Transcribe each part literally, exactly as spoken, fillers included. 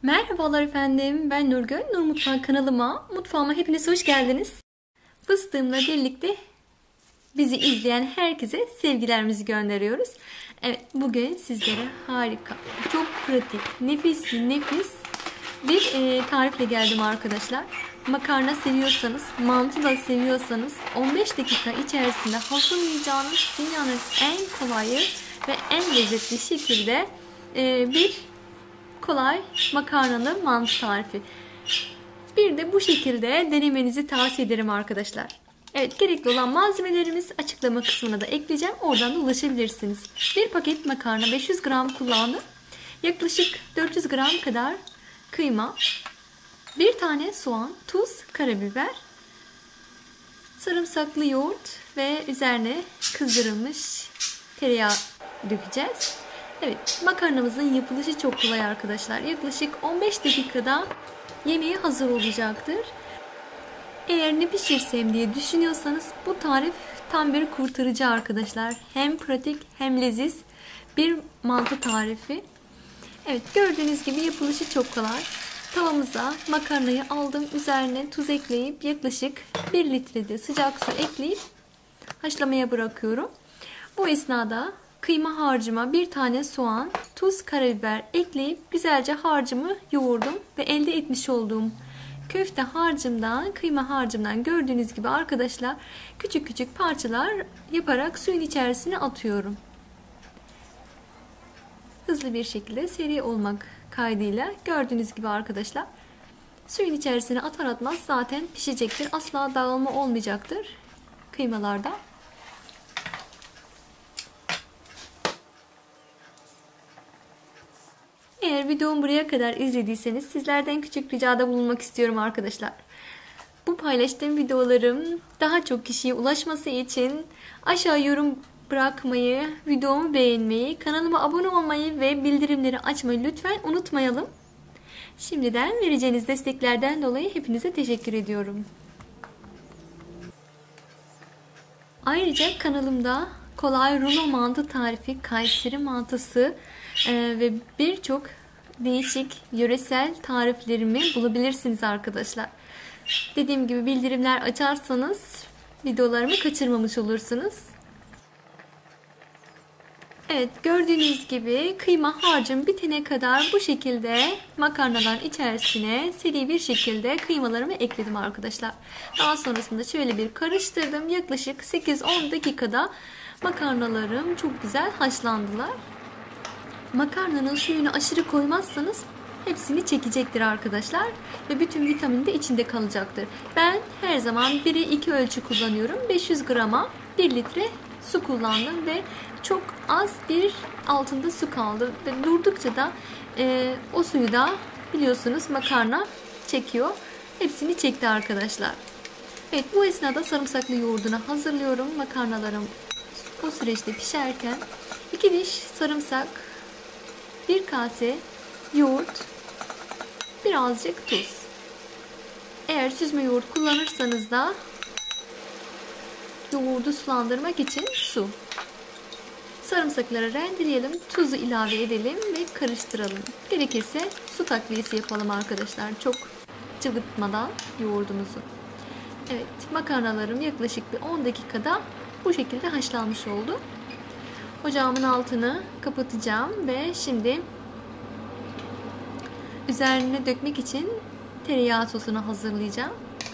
Merhabalar efendim, ben Nurgül. Nur Mutfağı kanalıma, mutfağıma hepiniz hoş geldiniz. Fıstığımla birlikte bizi izleyen herkese sevgilerimizi gönderiyoruz. Evet, bugün sizlere harika, çok pratik, nefis nefis bir e, tarifle geldim arkadaşlar. Makarna seviyorsanız, mantı da seviyorsanız on beş dakika içerisinde hazırlayacağınız dünyanın en kolayı ve en lezzetli şekilde e, bir kolay makarnalı mantı tarifi. Bir de bu şekilde denemenizi tavsiye ederim arkadaşlar. Evet, gerekli olan malzemelerimiz açıklama kısmına da ekleyeceğim. Oradan da ulaşabilirsiniz. Bir paket makarna, beş yüz gram kullandım. Yaklaşık dört yüz gram kadar kıyma, bir tane soğan, tuz, karabiber, sarımsaklı yoğurt ve üzerine kızdırılmış tereyağı dökeceğiz. Evet, makarnamızın yapılışı çok kolay arkadaşlar. Yaklaşık on beş dakikada yemeği hazır olacaktır. Eğer ne pişirsem diye düşünüyorsanız bu tarif tam bir kurtarıcı arkadaşlar. Hem pratik hem leziz bir mantı tarifi. Evet, gördüğünüz gibi yapılışı çok kolay. Tavamıza makarnayı aldım. Üzerine tuz ekleyip yaklaşık bir litrede sıcak su ekleyip haşlamaya bırakıyorum. Bu esnada kıyma harcıma bir tane soğan, tuz, karabiber ekleyip güzelce harcımı yoğurdum ve elde etmiş olduğum köfte harcımdan, kıyma harcımdan gördüğünüz gibi arkadaşlar küçük küçük parçalar yaparak suyun içerisine atıyorum. Hızlı bir şekilde seri olmak kaydıyla gördüğünüz gibi arkadaşlar suyun içerisine atar atmaz zaten pişecektir. Asla dağılma olmayacaktır kıymalarda. Eğer videomu buraya kadar izlediyseniz sizlerden küçük ricada bulunmak istiyorum arkadaşlar. Bu paylaştığım videolarım daha çok kişiye ulaşması için aşağı yorum bırakmayı, videomu beğenmeyi, kanalıma abone olmayı ve bildirimleri açmayı lütfen unutmayalım. Şimdiden vereceğiniz desteklerden dolayı hepinize teşekkür ediyorum. Ayrıca kanalımda kolay rulo mantı tarifi, Kayseri mantısı e, ve birçok değişik yöresel tariflerimi bulabilirsiniz arkadaşlar. Dediğim gibi bildirimler açarsanız videolarımı kaçırmamış olursunuz. Evet, gördüğünüz gibi kıyma harcım bitene kadar bu şekilde makarnaların içerisine seri bir şekilde kıymalarımı ekledim arkadaşlar. Daha sonrasında şöyle bir karıştırdım. Yaklaşık sekiz on dakikada makarnalarım çok güzel haşlandılar. Makarnanın suyunu aşırı koymazsanız hepsini çekecektir arkadaşlar ve bütün vitamin de içinde kalacaktır. Ben her zaman bire iki ölçü kullanıyorum. beş yüz grama bir litre su kullandım ve çok az bir altında su kaldı ve durdukça da e, o suyu da biliyorsunuz makarna çekiyor. Hepsini çekti arkadaşlar. Evet, bu esnada sarımsaklı yoğurdunu hazırlıyorum. Makarnalarım o süreçte pişerken iki diş sarımsak, bir kase yoğurt, birazcık tuz. Eğer süzme yoğurt kullanırsanız da yoğurdu sulandırmak için su. Sarımsakları rendeleyelim, tuzu ilave edelim ve karıştıralım. Gerekirse su takviyesi yapalım arkadaşlar. Çok cıvıtmadan yoğurdumuzu. Evet, makarnalarım yaklaşık bir on dakikada bu şekilde haşlanmış oldu. Ocağımın altını kapatacağım ve şimdi üzerine dökmek için tereyağı sosunu hazırlayacağım.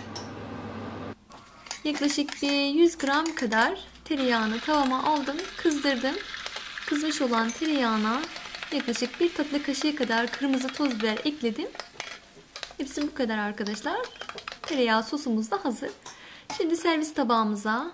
Yaklaşık bir yüz gram kadar tereyağını tavama aldım, kızdırdım. Kızmış olan tereyağına yaklaşık bir tatlı kaşığı kadar kırmızı toz biber ekledim. Hepsi bu kadar arkadaşlar. Tereyağı sosumuz da hazır. Şimdi servis tabağımıza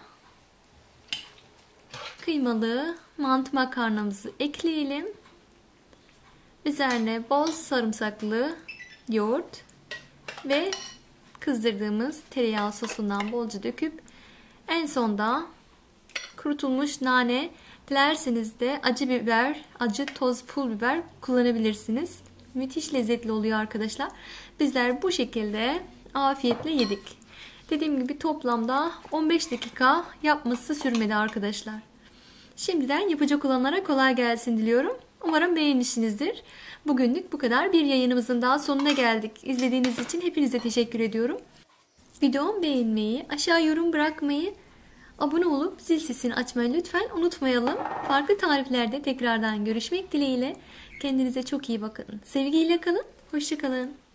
kıymalı mantı makarnamızı ekleyelim. Üzerine bol sarımsaklı yoğurt ve kızdırdığımız tereyağı sosundan bolca döküp en sonda kurutulmuş nane, dilerseniz de acı biber, acı toz pul biber kullanabilirsiniz. Müthiş lezzetli oluyor arkadaşlar. Bizler bu şekilde afiyetle yedik. Dediğim gibi toplamda on beş dakika yapması sürmedi arkadaşlar. Şimdiden yapacak olanlara kolay gelsin diliyorum. Umarım beğenmişsinizdir. Bugünlük bu kadar. Bir yayınımızın daha sonuna geldik. İzlediğiniz için hepinize teşekkür ediyorum. Videomu beğenmeyi, aşağı yorum bırakmayı, abone olup zil sesini açmayı lütfen unutmayalım. Farklı tariflerde tekrardan görüşmek dileğiyle. Kendinize çok iyi bakın. Sevgiyle kalın. Hoşça kalın.